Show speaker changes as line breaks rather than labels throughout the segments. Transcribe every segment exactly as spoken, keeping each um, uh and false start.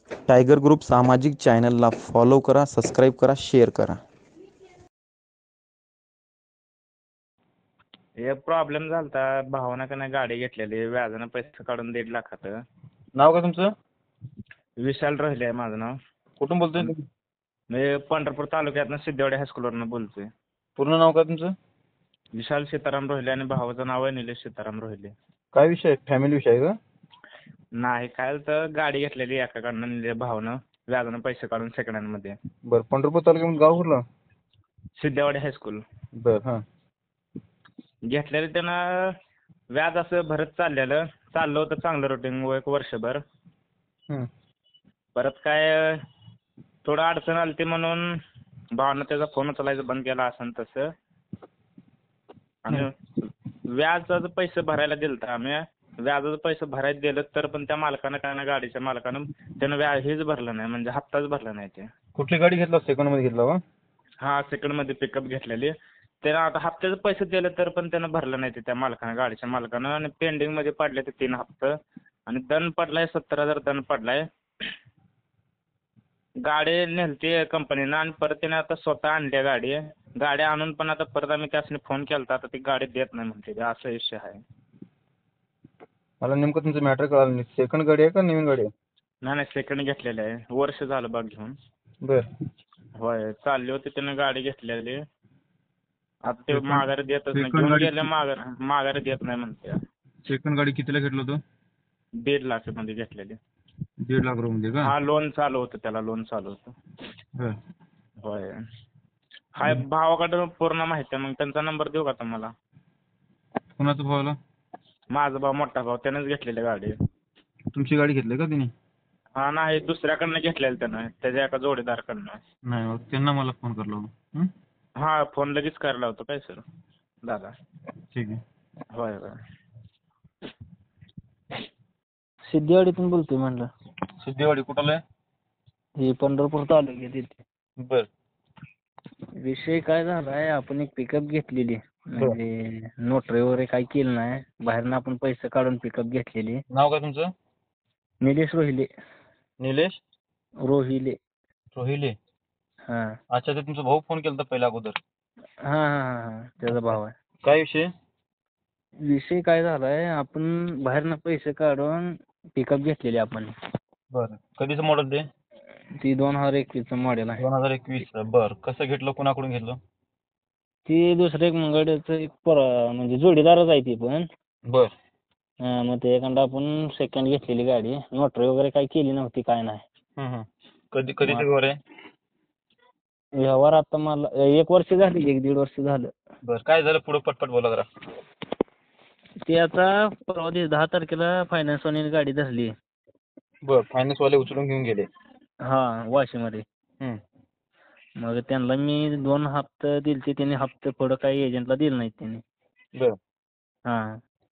Tiger group सामाजिक चॅनलला follow करा, सबस्क्राईब करा, शेअर करा.
हे प्रॉब्लेम झालता भावानं का नाही गाडी घेतलेली व्याजानं पैसे काढून दीड लाखाचं.
नाव काय तुमचं?
विशाल रोहिले आहे माझं नाव.
कुठून बोलतोय तुम्ही?
मी पंढरपूर तालुक्यातनं सिद्धेवाडी हायस्कूलवरनं बोलतोय.
पूर्ण नाव काय तुमचं?
विशाल सीताराम रोहिले आणि भावाचं नाव आहे निलेश सीताराम रोहिले.
काय विषय? फॅमिली विषय आहे का?
नाही काय तर गाडी घेतलेली एकाकडनं निलेश भावानं व्याजानं पैसे काढून सेकंड हँडमध्ये.
बरं, पंढरपूर तालुक्यामध्ये गाव कुठलं?
सिद्धेवाडी हायस्कूल.
बरं, हां.
घेतलेलं त्यानं व्याज असं भरत चाललेलं चाललं होतं चांगलं रुटीन एक वर्षभर.
हं.
परत काय थोडं अडचण आली ती म्हणून भावानं त्याचा फोन उचलायचं बंद केला असं तसं. आणि व्याजाचं पैसे भरायला दिलं तर आम्ही व्याजाचं पैसे भरायला दिलं तर पण त्या मालकानं काय ना गाडीच्या मालकानं त्यानं व्याज हेच भरलं नाही म्हणजे हप्ताच भरला नाही ते.
कुठली गाडी घेतला? सेकंड मध्ये घेतला का?
हा सेकंडमध्ये पिकअप घेतलेली. त्यानं आता हप्त्याचं पैसे दिले तर पण त्यानं भरलं नाही ते त्या मालकानं गाडीच्या मालकानं. आणि पेंडिंगमध्ये पडले ते तीन हप्ते आणि दंड पडलाय सत्तर हजार दंड पडलाय. गाडी नेलती कंपनीनं आणि परत त्याने आता स्वतः आणली गाडी. गाडी आणून पण आता परत आम्ही त्यासनी फोन केला आता ती गाडी देत नाही म्हणते ते असा विषय आहे.
मला नेमकं तुमचं मॅटर कळालं नाही. सेकंड गाडी आहे का नवीन गाडी आहे?
नाही नाही सेकंड घेतलेली आहे. वर्ष झालं बघ घेऊन.
बरं.
होय चालली होती त्यानं गाडी घेतलेली. आता ते
Second-
माघारी देतच नाही.
second
घेऊन
गाडी-
गेले माघार माघारी देत नाही म्हणते.
सेकंड गाडी कितीला घेतलं होतं?
दीड लाख मध्ये घेतलेली.
दीड लाख रुपये का?
हा लोन चालू होतं त्याला लोन चालू होतं.
बरं.
होय. हाय भावाकडं पूर्ण माहिती आहे. मग त्यांचा नंबर देऊ का तुम्हाला?
कोणाचं भावाला?
माझा भाऊ मोठा भाऊ त्यानंच घेतलेली गाडी.
तुमची गाडी घेतली का तिने?
हा नाही दुसऱ्याकडनं घेतलेलं त्यानं त्याच्या एका जोडीदारकडनं.
नाही, मग त्यांना मला फोन करला होता.
हा फोन लगेच करायला होतो काय सर दादा.
ठीक आहे.
होय होय.
सिद्धेवाडीतून बोलतोय म्हणलं.
सिद्धेवाडी कुठलं आहे?
हे पंढरपूर तालुक्यात येते.
बरं.
विषय काय झालाय आपण एक पिकअप घेतलेली म्हणजे नोटरी वगैरे काही केलं नाही. बाहेरनं आपण पैसे काढून पिकअप घेतलेली.
नाव काय तुमचं?
निलेश रोहिले.
निलेश
रोहिले.
रोहिले.
हा
अच्छा, ते तुमचा भाऊ फोन केला पहिला अगोदर.
हा हा हा त्याचा भाव आहे.
काय विषय?
विषय काय झालाय आपण बाहेरनं पैसे काढून पिकअप घेतलेली आपण.
बरं. कधीचं मॉडेल ते?
ती दोन हजार एकवीसचं मॉडेल आहे.
दोन हजार एकवीस. बरं. कसं घेतलं? कोणाकडून घेतलं?
ती दुसरं एक मंगळचं एक पोरा म्हणजे जोडीदारच आहे ती पण.
बर.
हा मग ते एखादा आपण सेकंड घेतलेली गाडी. नोटरी वगैरे काही केली नव्हती काय नाही.
हं, हं. कधी कधीचं व्यवहार आहे?
व्यवहार आता मला एक वर्ष झाली एक दीड वर्ष झालं.
बरं. काय झालं पुढं पटपट बोला जरा.
ते आता परवा दिवशी दहा तारखेला फायनान्सवाल्याने गाडी धरली.
बरं. फायनान्सवाले उचलून घेऊन गेले.
हा वाशीमध्ये.
हं.
मग त्यांना मी दोन हप्ते दिलते त्यांनी हप्ते पुढं काही एजंटला दिले नाहीत त्यांनी.
बरं.
हा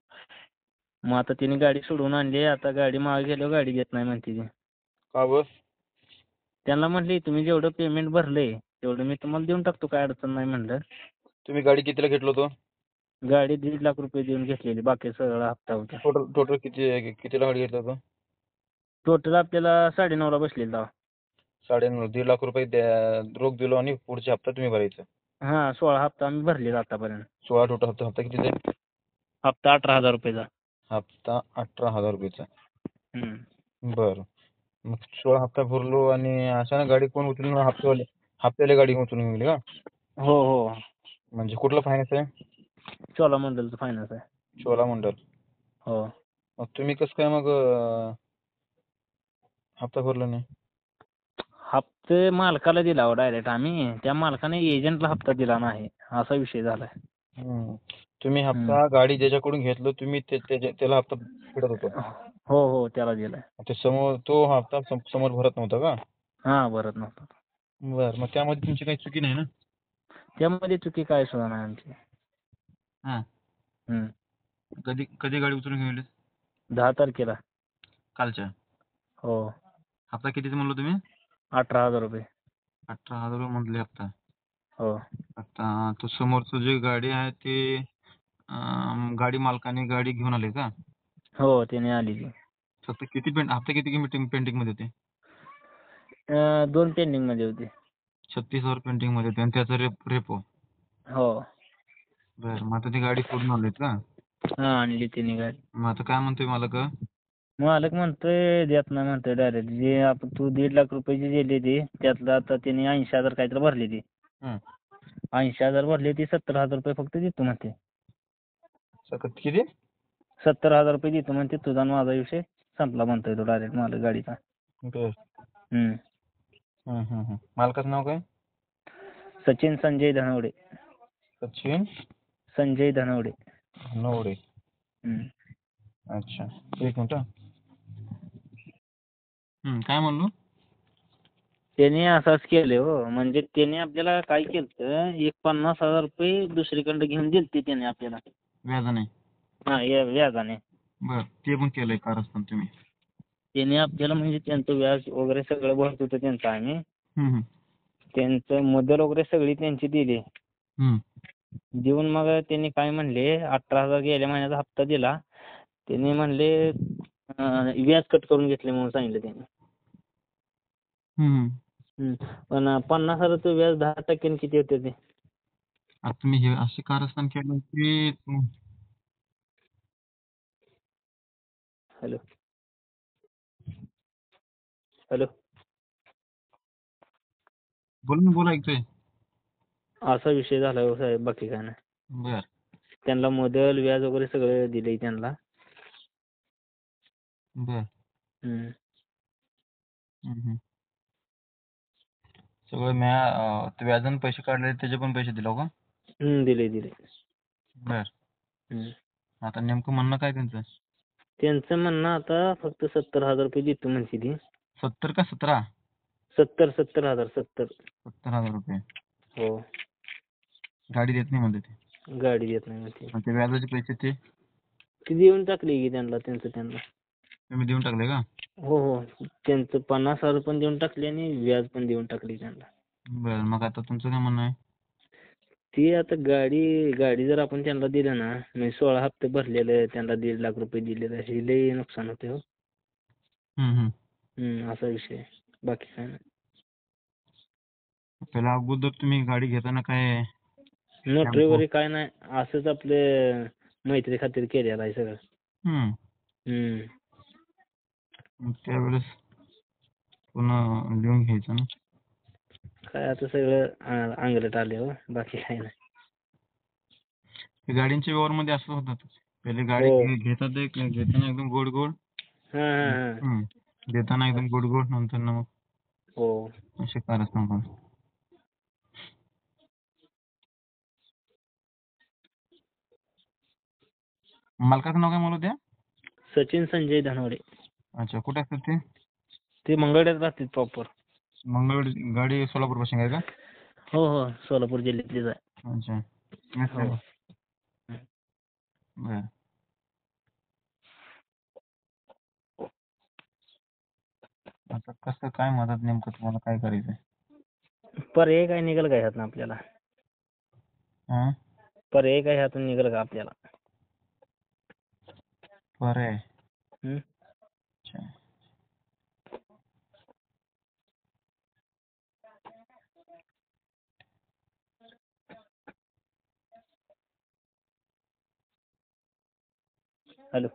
मग आता तिने गाडी सोडून आणली. आता गाडी मागे गेल्यावर गाडी देत नाही म्हणते ती.
का बरं?
त्यांना म्हटली तुम्ही जेवढं पेमेंट भरलंय तेवढं मी तुम्हाला देऊन टाकतो काय अडचण नाही म्हणलं.
तुम्ही गाडी कितीला घेतलं होतं?
गाडी दीड लाख रुपये देऊन घेतलेली. बाकी सगळा हप्ता होता.
टोटल टोटल किती कितीला गाडी घेतलं होतं?
टोटल आपल्याला साडेनऊला बसलेला.
साडेनऊ. दीड लाख रुपये द्या- रोख दिलो आणि पुढचे हप्ता तुम्ही भरायचा.
हा सोळा हप्ता आम्ही भरलेला आतापर्यंत.
सोळा टोटल हप्ता. हप्ता कितीचा आहे?
हप्ता अठरा हजार रुपयाचा.
हप्ता अठरा हजार रुपयाचा.
हम्म.
बरं. मग सोळा हप्ता भरलो आणि अचानक गाडी कोण उचलून हप्तेवाले हप्त्याला गाडी उचलून गेली का?
हो हो
म्हणजे कुठला फायनान्स आहे?
चोलामंडलचं फायनान्स आहे.
चोलामंडल.
हो.
मग तुम्ही कसं काय मग अं, हप्ता भरला नाही?
हप्ते मालकाला दिला हो डायरेक्ट आम्ही. त्या मालकाने एजंटला हप्ता दिला नाही असा विषय झालाय.
हं. तुम्ही हप्ता गाडी ज्याच्याकडून घेतलं तुम्ही ते- त्याच्या- त्याला हप्ता फेडत होता.
हो हो त्याला दिलाय.
ते समोर तो हप्ता सम- समोर भरत नव्हता का?
हा भरत नव्हता.
बरं. मग त्यामध्ये तुमची काही चुकी नाही ना?
त्यामध्ये चुकी काय सुद्धा नाही आमची.
हां.
हम्म.
कधी कधी गाडी उचलून घेऊन गेले?
दहा तारखेला.
कालच्या.
हो.
हप्ता कितीचा म्हणलं तुम्ही?
अठरा हजार रुपये.
अठरा हजार रुपये मंथली हप्ता.
हो.
आता तो समोरचं जे गाडी आहे ते अं, गाडी मालकाने गाडी घेऊन आले का?
हो त्याने आली ती.
फक्त किती पेंट हप्ता किती पेंटिंग पेंटिंग मध्ये होते?
अं, दोन पेंडिंग मध्ये होते.
छत्तीस हजार पेंटिंग मध्ये होते आणि त्याचा रेप रेपो.
हो.
बरं मग आता ती गाडी फोडून आलीत का?
हा आणली तिने गाडी.
मग आता काय म्हणतोय मालक?
मालक म्हणतोय देत नाही म्हणतोय डायरेक्ट. जे आपण तू दीड लाख रुपयाची दिली ती त्यातलं आता त्याने ऐंशी हजार काहीतरी भरली ती.
हं.
ऐंशी हजार भरली ती सत्तर हजार रुपये फक्त देतो म्हणते.
सकत किती?
सत्तर हजार रुपये देतो म्हणते. तुझा आणि माझा विषय संपला म्हणतोय तो डायरेक्ट मालक गाडीचा.
बर.
हम्म.
हं, हं, हं. मालकाचं नाव काय?
सचिन संजय धनवडे.
सचिन
संजय धनवडे.
नवडे.
हम्म.
अच्छा एक मिनिट. हं, काय म्हणलो?
त्याने असंच केलं हो. म्हणजे त्याने आपल्याला काय केलं, एक पन्नास हजार रुपये दुसरीकडे घेऊन दिलते त्याने आपल्याला.
व्याजाने?
हा या व्याजाने.
बर ते पण केलंय कारस्थान तुम्ही?
त्याने आपल्याला म्हणजे त्यांचं व्याज वगैरे सगळं भरत होतं त्यांचं आम्ही.
हं, हं.
त्यांचं मुद्दल वगैरे सगळी त्यांची दिली.
हं.
देऊन मग त्यांनी काय म्हणले, अठरा हजार गेल्या महिन्याचा हप्ता दिला. त्यांनी म्हणले अं, व्याज कट करून घेतले म्हणून सांगितलं त्यांनी.
हं, हं.
हम्म. पण पन्नास हजाराचं व्याज दहा टक्क्याने किती होते ते?
आता तुम्ही हे असे कारस्थान केलं की
हॅलो हॅलो
बोला ना, बोला ऐकतोय.
असा विषय झाला हो साहेब, बाकी काय नाही.
बर.
त्यांना मुदल व्याज वगैरे सगळं दिलंय त्यांना.
बर.
हम्म.
हं, हं. सगळं म्या अं, ते व्याजाने पैसे काढले त्याचे पण पैसे दिले का?
हम्म, दिले दिले.
बर.
हम्म.
आता नेमकं म्हणणं काय त्यांचं?
त्यांचं म्हणणं आता फक्त सत्तर हजार रुपये देतो म्हणते ती.
सत्तर का सतरा?
सत्तर सत्तर हजार सत्तर.
सत्तर हजार रुपये.
हो.
गाडी देत नाही म्हणते ते.
गाडी देत नाही म्हणते.
आणि ते व्याजाचे पैसे ते
ती देऊन टाकली की त्यांना, त्यांचं त्यांना.
तुम्ही देऊन टाकले का?
हो हो. त्यांचं पन्नास हजार पण देऊन टाकले आणि व्याज पण देऊन टाकली त्यांना.
बर मग आता तुमचं काय म्हणणं आहे?
ती आता गाडी गाडी जर आपण त्यांना दिलं ना, म्हणजे सोळा हप्ते भरलेले त्यांना दीड लाख रुपये दिलेले, हे लई नुकसान होते हो.
हं, हं.
हम्म, असा विषय आहे. बाकी काय नाही.
पहिला अगोदर तुम्ही गाडी घेताना काय
नोटरी वगैरे काय नाही, असंच आपले मैत्री खातीर केलेलं आहे सगळं.
हं.
हम्म.
मग त्यावेळेस पुन्हा लिहून घ्यायचं ना.
काय आता सगळं अं, अंगलट आले हो, बाकी काय नाही.
ते गाडींच्या व्यवहारमध्ये असं होतं. पहिले गाडी
हो.
घे- घेतात एक घेताना एकदम गोड गोड.
हा हा हा.
हं. देताना एकदम गोड गोड, नंतर ना मग
हो.
असे कारस्थान पण. मालकाचं नाव काय म्हणलं त्या?
सचिन संजय धनवडे.
अच्छा कुठे असतात ते?
ते मंगळवेढ्यात राहतात प्रॉपर.
मंगळवेढ गाडी सोलापूर पासून आहे का?
हो हो, सोलापूर जिल्ह्यातलीच आहे.
अच्छा.
हो.
बर. आता कसं काय मदत नेमकं तुम्हाला काय करायचंय?
पर्याय काय निघेल का ह्यातून आपल्याला?
हा?
पर्याय काय ह्यातून निघेल का आपल्याला?
पर्याय?
हम्म.
अच्छा.
हॅलो.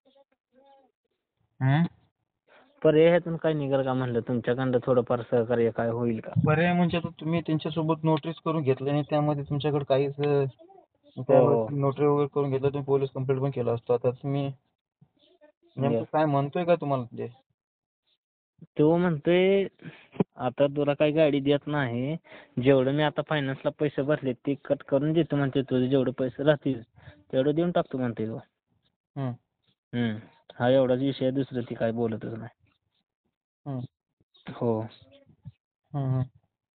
हं?
पर्याय ह्यातून काय निघेल का म्हणलं, तुमच्याकडनं थोडंफार सहकार्य काय होईल का?
पर्याय म्हणजे आता तुम्ही त्यांच्यासोबत नोटीस करून घेतली आणि त्यामध्ये तुमच्याकडे काहीच अं,
हो.
त्यावेळेस नोटरी वगैरे करून घेतलं, तुम्ही पोलीस कंप्लेंट पण केलं असतं. आता तुम्ही नेमकं
Yes.
काय म्हणतोय का तुम्हाला ते?
तो म्हणतोय आता तुला काही गाडी देत नाही, जेवढं मी आता फायनान्सला पैसे भरले ते कट करून देतो म्हणते, तुझे जेवढे पैसे राहतील तेवढं देऊन टाकतो म्हणते तो.
हं.
हम्म. हा एवढाच विषय आहे, दुसरं ती काय बोलतच नाही.
हं.
हो.
हं, हं.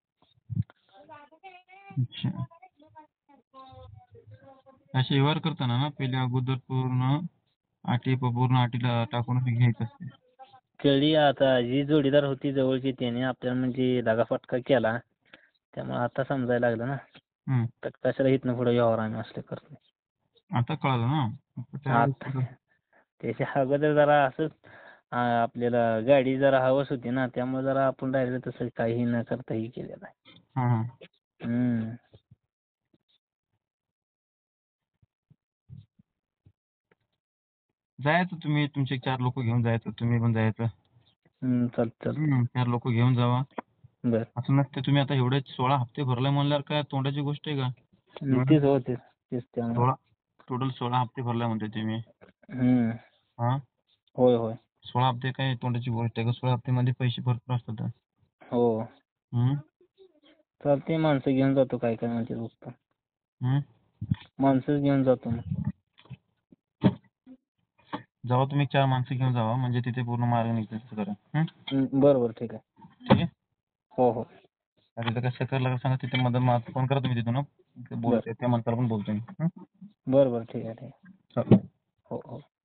अच्छा. असे व्यवहार करताना ना पहिले अगोदर पूर्ण अटी पूर्ण अटीला टाकून घ्यायचं असते.
कळली आता, जी जोडीदार होती जवळची त्याने आपल्याला म्हणजे दगाफटका केला, त्यामुळे आता समजायला लागलं ना.
हं.
तर कशाला इथनं पुढे व्यवहार आम्ही असले करतो.
आता कळालं ना? त्यावेळेस
आता
कुठं-
त्याच्या अगोदर जरा असंच आ, आपल्याला गाडी जरा हवस होती ना, त्यामुळे जरा आपण डायरेक्ट तसं काही न करता हे केलेलं आहे.
हा हा
हम्म.
जायचं तुम्ही तुमचे चार लोक घेऊन जायचं, तुम्ही पण जायचं.
हम्म, चालतं चालतं.
हम्म, चार लोक घेऊन जावा.
बरं.
असं नसतं तुम्ही आता एवढे सोळा हप्ते भरले म्हणल्यावर काय तोंडाची गोष्ट आहे का?
हम्म, तेच हो तेच तेच त्यामुळे.
सोळा टोटल सोळा हप्ते भरले म्हणते तुम्ही.
हम्म.
हा
होय होय.
सोळा हप्ते काय तोंडाची गोष्ट आहे का? सोळा हप्त्यामध्ये पैसे भरपूर असतात.
हो.
हम्म
चालते, माणसं घेऊन जातो काय काय म्हणते बघतो.
हम्म
माणसंच घेऊन जातो मग.
जावा तुम्ही चार माणसं घेऊन जावा, म्हणजे तिथे पूर्ण मार्ग निघतो करा. हम्म?
हम्म, बरं बरं ठीक आहे.
ठीक आहे.
हो हो.
आता तिथं काय चक्करला सांगा, तिथे मदत मा फोन करा तुम्ही तिथून.
बरं
बोलतोय त्या माणसाला पण बोलतोय. हम्म?
बरं बरं ठीक आहे ठीक आहे.
चालेल.
हो हो.